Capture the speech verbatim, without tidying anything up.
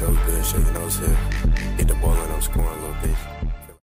so good, shaking those hips. Get the ball and I'm scoring, little bitch.